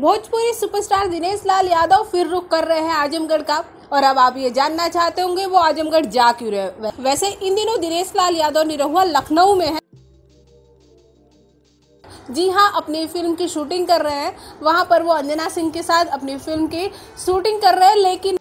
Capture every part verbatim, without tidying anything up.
Bhojpuri superstar Dinesh Lal Yadav फिर रुख कर रहे हैं आजमगढ़ का। और अब आप ये जानना चाहते होंगे वो आजमगढ़ जा क्यों रहे। वैसे इन दिनों दिनेश लाल यादव निरहुआ लखनऊ में है। जी हाँ, अपनी फिल्म की शूटिंग कर रहे हैं। वहां पर वो अंजना सिंह के साथ अपनी फिल्म की शूटिंग कर रहे हैं। लेकिन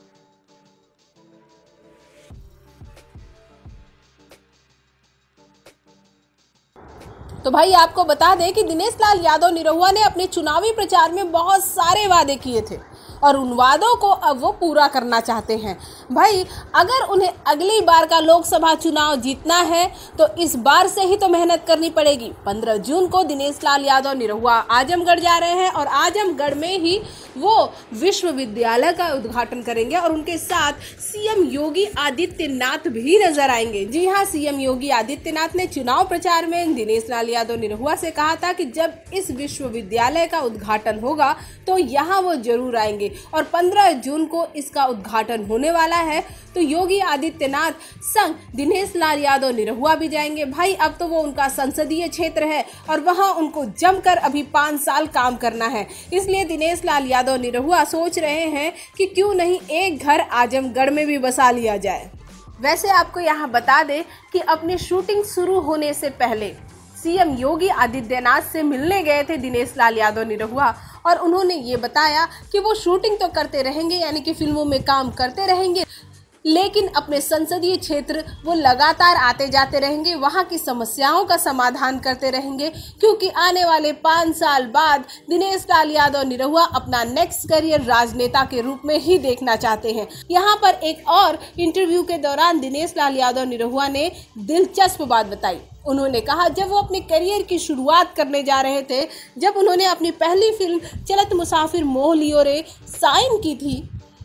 तो भाई आपको बता दें कि दिनेश लाल यादव निरहुआ ने अपने चुनावी प्रचार में बहुत सारे वादे किए थे और उन वादों को अब वो पूरा करना चाहते हैं। भाई अगर उन्हें अगली बार का लोकसभा चुनाव जीतना है तो इस बार से ही तो मेहनत करनी पड़ेगी। पंद्रह जून को दिनेश लाल यादव निरहुआ आजमगढ़ जा रहे हैं और आजमगढ़ में ही वो विश्वविद्यालय का उद्घाटन करेंगे और उनके साथ सीएम योगी आदित्यनाथ भी नजर आएंगे। जी हाँ, सीएम योगी आदित्यनाथ ने चुनाव प्रचार में दिनेश लाल यादव निरहुआ से कहा था कि जब इस विश्वविद्यालय का उद्घाटन होगा तो यहाँ वो जरूर आएंगे और पंद्रह जून को इसका उद्घाटन होने वाला है तो योगी आदित्यनाथ संग दिनेश लाल यादव निरहुआ भी जाएंगे। भाई अब तो वो उनका संसदीय क्षेत्र है और वहां उनको जमकर अभी पाँच साल काम करना है। इसलिए दिनेश लाल यादव निरहुआ सोच रहे हैं कि क्यों नहीं एक घर आजमगढ़ में भी बसा लिया जाए। वैसे आपको यहाँ बता दें कि अपनी शूटिंग शुरू होने से पहले सीएम योगी आदित्यनाथ से मिलने गए थे दिनेश लाल यादव निरहुआ और उन्होंने ये बताया कि वो शूटिंग तो करते रहेंगे, यानी कि फिल्मों में काम करते रहेंगे, लेकिन अपने संसदीय क्षेत्र वो लगातार आते जाते रहेंगे, वहाँ की समस्याओं का समाधान करते रहेंगे, क्योंकि आने वाले पाँच साल बाद दिनेश लाल यादव निरहुआ अपना नेक्स्ट करियर राजनेता के रूप में ही देखना चाहते हैं। यहाँ पर एक और इंटरव्यू के दौरान दिनेश लाल यादव निरहुआ ने दिलचस्प बात बताई। उन्होंने कहा जब वो अपने करियर की शुरुआत करने जा रहे थे, जब उन्होंने अपनी पहली फिल्म चलत मुसाफिर मोह लियो रे साइन की थी,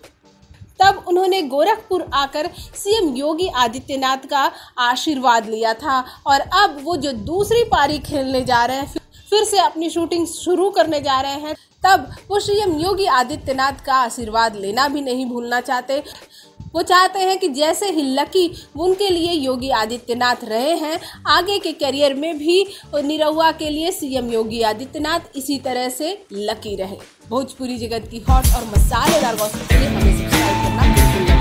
तब उन्होंने गोरखपुर आकर सीएम योगी आदित्यनाथ का आशीर्वाद लिया था और अब वो जो दूसरी पारी खेलने जा रहे हैं, फिर से अपनी शूटिंग शुरू करने जा रहे हैं, तब वो सीएम योगी आदित्यनाथ का आशीर्वाद लेना भी नहीं भूलना चाहते। वो चाहते हैं कि जैसे ही लकी उनके लिए योगी आदित्यनाथ रहे हैं, आगे के करियर में भी निरहुआ के लिए सीएम योगी आदित्यनाथ इसी तरह से लकी रहे। भोजपुरी जगत की हॉट और मसालेदार गॉसिप के लिए हमें सब्सक्राइब करना बिल्कुल